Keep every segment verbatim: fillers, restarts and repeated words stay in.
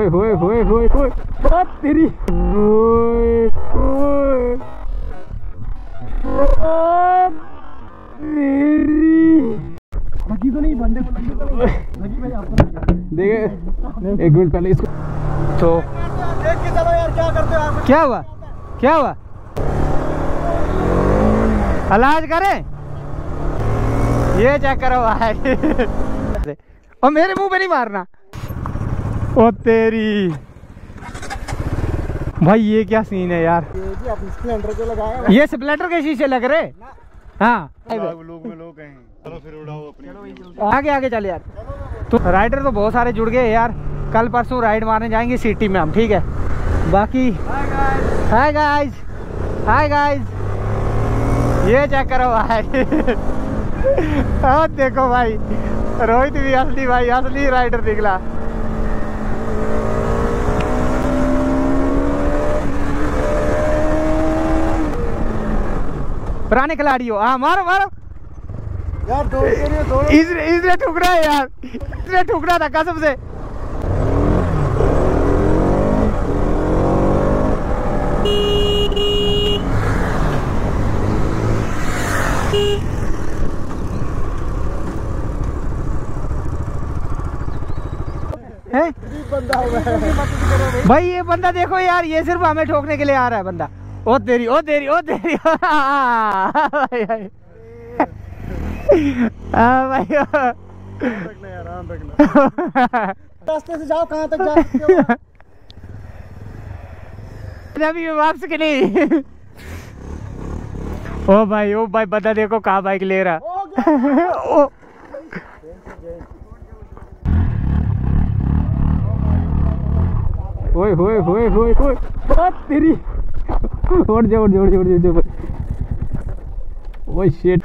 होए होए होए होए बात तेरी ओए ओए तेरी लगी तो नहीं बंदे को लगी तो नहीं लगी भाई आपको देखे एक मिनट पहले इसको तो देख के चलो यार क्या करते हो आप क्या हुआ क्या हुआ इलाज करें ये चेक करो भाई और मेरे मुंह पे नहीं मारना ओ तेरी भाई ये क्या सीन है यार ये जी अपने स्प्लेंडर को लगाया ये स्प्लेंडर के शीशे लग रहे हाँ लोग में लोग हैं चलो फिर उड़ाओ अपनी आगे आगे चल यार तो राइडर तो बहुत सारे जुड़ गए यार कल परसों राइड मारने जाएंगे सिटी में हम ठीक है बाकी हाय गाइस हाय गाइस ये चेक करो भाई हाँ देखो भाई रोहित भी असली भाई असली राइडर निकला पुराने खिलाड़ी हो हाँ मारो मारो यार दो दो इसने इसने ठुकरा है यार इसने ठुकरा था कसम से है बंदा भाई ये बंदा देखो यार ये सिर्फ हमें ठोकने के लिए आ रहा है बंदा ओ तेरी ओ तेरी ओ तेरी भाई भाई रास्ते से जाओ कहाँ तक जा सकते हो अभी वापस के लिए ओ भाई ओ भाई बंदा देखो कहाँ बाइक ले रहा ओ ओए होए होए होए होए बात तेरी उड़ जा उड़ जा उड़ जा उड़ जा ओए शिट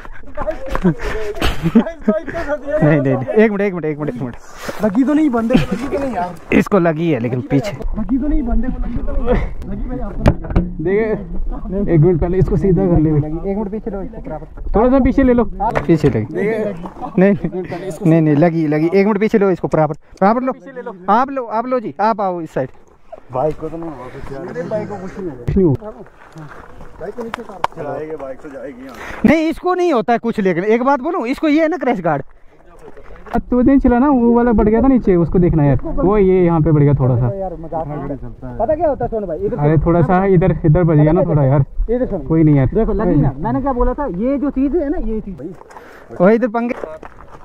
नहीं नहीं एक मिनट एक मिनट एक मिनट एक मिनट लगी तो नहीं बंदे को लगी तो नहीं यार इसको लगी है लेकिन पीछे लगी तो नहीं बंदे को लगी तो नहीं लगी भाई आपको देखे एक मिनट पहले इसको सीधा कर ले एक मिनट पीछे लो थोड़ा सा पीछे ले लो पीछे लगी नहीं नहीं नहीं लगी लगी एक मिनट पीछे लो इसको बराबर बराबर लो आप लो आप लो जी आप आओ इस साइड बाइक को तो नहीं होगा बाइक को कुछ नहीं होगा बाइक को नीचे चलाएंगे बाइक तो जाएगी नहीं इसको नहीं होता है कुछ लेकिन एक बात बोलूं इसको ये है ना क्रैश गार्ड तो दिन चला ना वो वाला बढ़ गया था नीचे उसको देखना यार वो ये यहाँ पे बढ़ गया थोड़ा सा पता क्या होता है सोनू भाई अरे थोड़ा सा इधर इधर बढ़ गया ना थोड़ा यार कोई नहीं यार देखो लगी ना मैंने क्या बोला था ये जो चीज है ना ये चीज भाई वो इधर पंगे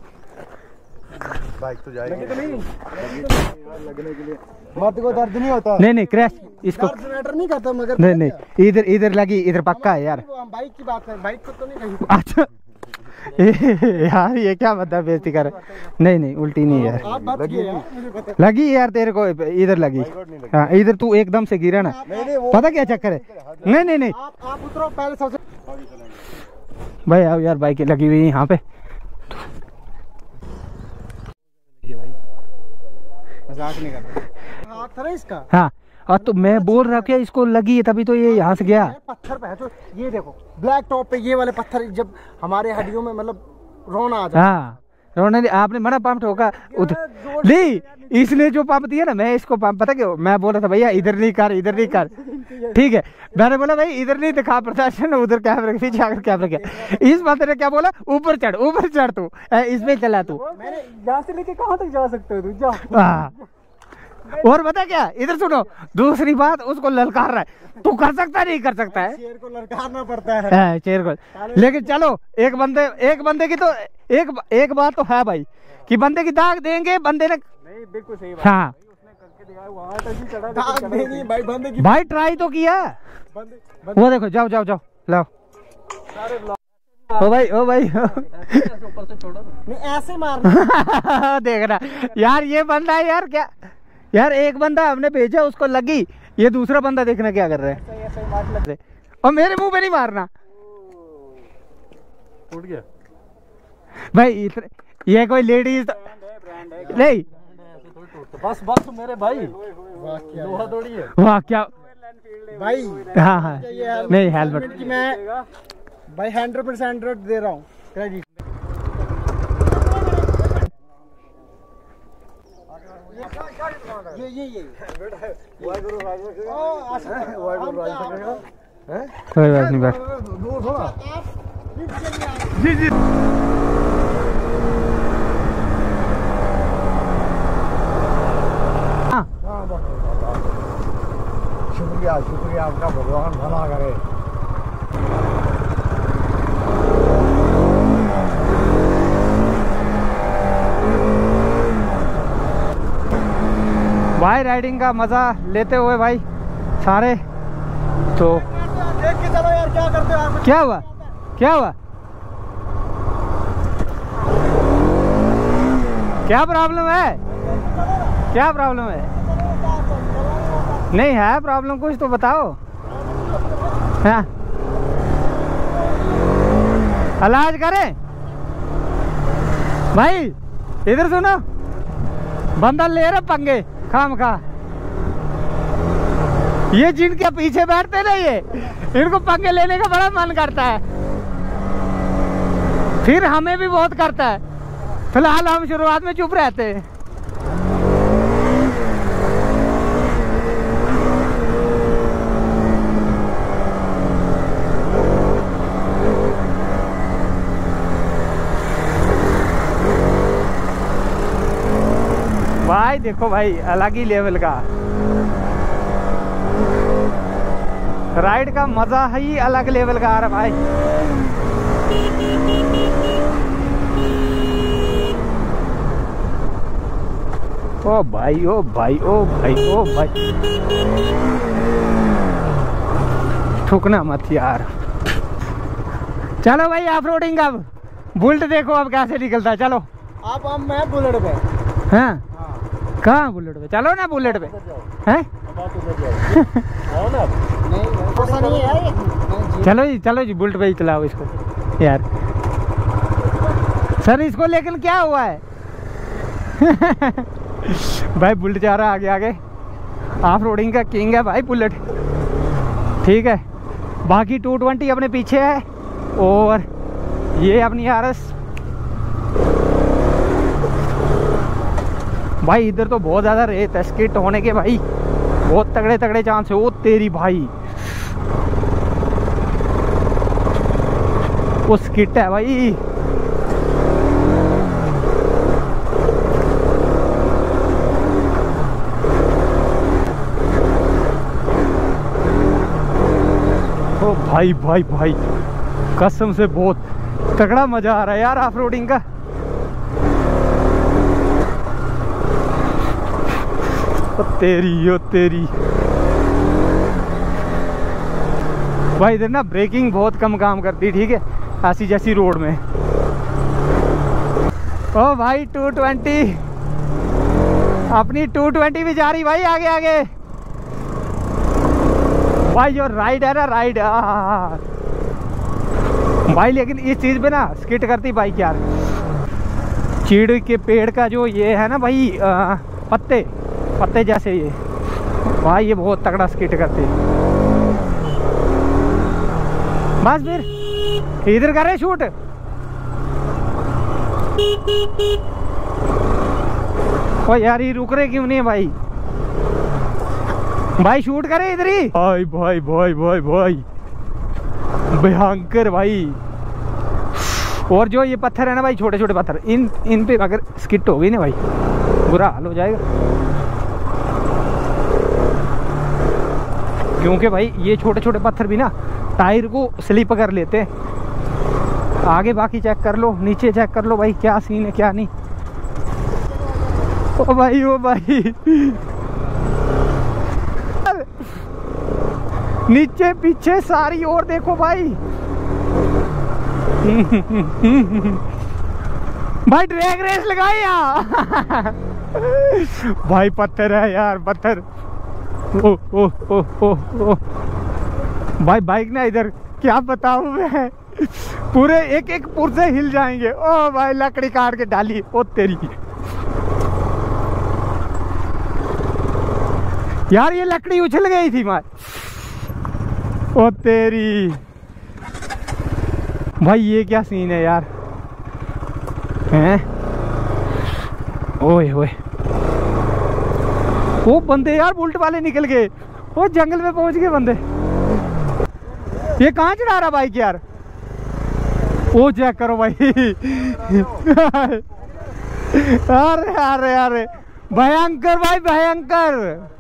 बाइक तो जाएगी तो नहीं लगने के लिए मत को दर्द नहीं होता नहीं नहीं क्रैश इसको मैटर नहीं करता मगर नहीं नहीं इधर इधर लगी इधर पक्का है यार बाइक की बात है बाइक को तो नहीं कहीं अच्छा यार ये क्या बता बेइज्जती कर नहीं नहीं उल्टी नहीं यार लगी यार तेरे को इधर लगी हाँ इधर तू एकदम से गिरा ना पता क्या चक्कर है नहीं नहीं नहीं आप उतरो पहले सबसे भाई आओ यार बाइक लगी हुई है यहाँ पे मजाक नहीं कर हाथ था ना इसका हाँ और तो मैं बोल रहा क्या इसको लगी है तभी तो ये यहाँ से गया पत्थर पे है तो ये देखो ब्लैक टॉप पे ये वाले पत्थर जब हमारे हड्डियों में मतलब रोना आ जाता हाँ रोना आपने मना पंप ठोका नहीं इसने जो पंप दिया ना मैं इसको पंप पता क्यों मैं बोल रहा था भैया इधर नहीं कर इधर नहीं कर ठीक है मैंने बोला भाई इधर नहीं दिखा प्रदर्शन उधर कैमरे के पीछे आकर कैमरे क्या इस बात ने क्या बोला ऊपर चढ़ ऊपर चढ़ तू इसमें चला तू मैंने यहाँ से लेके कहाँ तक जा सकते हो तू जा और बता क्या इधर सुनो दूसरी बात उसको ललकार रहा है तू कर सकता नहीं कर सकता है शेर को ललकारना पड़ता है शेर को लेकिन चलो एक बंदे एक बंदे की तो एक एक बात तो है भाई कि बंदे की दाग देंगे बंदे ने नहीं बिल्कुल सही बात हाँ भाई बंदे की भाई ट्राई तो किया वो देखो जाओ जाओ जाओ लाओ ओ भाई ओ भाई ऐसे मारना देखना यार ये बंदा है यार क्या यार एक बंदा हमने भेजा उसको लगी ये दूसरा बंदा देखना क्या कर रहा है और मेरे मुंह पे नहीं मारना उठ गया भाई ये कोई लेडीज नहीं बस बस मेरे भाई लोहा थोड़ी है वाह क्या भाई हाँ हाँ नहीं हेलमेट मैं भाई हंड्रेड परसेंट दे रहा हूँ क्रेडिट ये ये ये कोई बात नहीं बैठ। जी जी शुक्रिया शुक्रिया आपका, भगवान भला करे। भाई राइडिंग का मजा लेते हुए भाई सारे। तो देख के चलो यार, क्या करते हो आप? क्या हुआ क्या हुआ क्या प्रॉब्लम है? क्या प्रॉब्लम है? नहीं है प्रॉब्लम, कुछ तो बताओ। हाँ इलाज करें भाई। इधर सुनो, बंदा ले रहे पंगे खाम खा। ये जिनके पीछे बैठते ना, ये इनको पंगे लेने का बड़ा मन करता है, फिर हमें भी बहुत करता है। फिलहाल हम शुरुआत में चुप रहते हैं। भाई देखो भाई, अलग ही लेवल का राइड का मजा ही अलग लेवल का आ रहा भाई। ओ भाई ओ भाई ओ भाई ओ भाई, ठुकना मत यार। चलो भाई ऑफ रोडिंग। अब बुलेट देखो अब कैसे निकलता है। चलो आप अब मैं बुलेट पे। हाँ कहाँ बुलेट पे? चलो ना बुलेट पे हैं। चलो जी चलो जी, बुलेट पे ही चलाओ इसको यार। सर इसको लेकिन क्या हुआ है? भाई बुलेट जा रहा है आगे आगे। ऑफ रोडिंग का किंग है भाई बुलेट, ठीक है। बाकी टू ट्वेंटी अपने पीछे है और ये अपनी आर एस। भाई इधर तो बहुत ज़्यादा रेत है, स्किट होने के भाई बहुत तगड़े तगड़े चांस है। वो तेरी भाई, वो स्किट है भाई। ओ भाई भाई भाई, कसम से बहुत तगड़ा मजा आ रहा है यार ऑफ रोडिंग का। ओ तेरी ओ तेरी भाई, इधर ना ब्रेकिंग बहुत कम काम करती, ठीक है, ऐसी जैसी रोड में। ओ भाई टू ट्वेंटी, अपनी टू ट्वेंटी भी जा रही भाई आगे आगे। भाई जो राइड है ना, राइड भाई, लेकिन इस चीज पे ना स्किट करती बाइक यार। चीड़ के पेड़ का जो ये है ना भाई, आ, पत्ते पत्ते जैसे ये भाई, ये बहुत तगड़ा स्किट करती। बस फिर इधर करे शूट। ओ यार ये रुक रहे क्यों नहीं है भाई? भाई शूट करे इधर ही। भाई भाई भाई भाई भाई भयंकर भाई। और जो ये पत्थर है ना भाई, छोटे छोटे पत्थर, इन इन पे अगर स्किट हो गई ना भाई, बुरा हाल हो जाएगा। क्योंकि भाई ये छोटे छोटे पत्थर भी ना टायर को स्लिप कर लेते हैं। आगे बाकी चेक कर लो, नीचे चेक कर लो भाई, क्या सीन है क्या नहीं। ओ भाई ओ भाई नीचे पीछे सारी ओर देखो भाई। भाई ड्रैग रेस लगाई यार। भाई पत्थर है यार, पत्थर। ओ ओ ओ ओ ओ भाई बाइक ना इधर क्या बताऊं मैं, पूरे एक एक पुर्जे हिल जाएंगे। ओ भाई लकड़ी काट के डाली, ओ तेरी यार, ये लकड़ी उछल गई थी मैं। ओ तेरी भाई, ये क्या सीन है यार, हैं? ओए ओए वो बंदे यार बुलेट वाले निकल गए, वो जंगल में पहुंच गए बंदे। ये कहाँ चढ़ा रहा बाइक यार? वो चेक करो भाई। अरे अरे अरे भयंकर भाई भयंकर।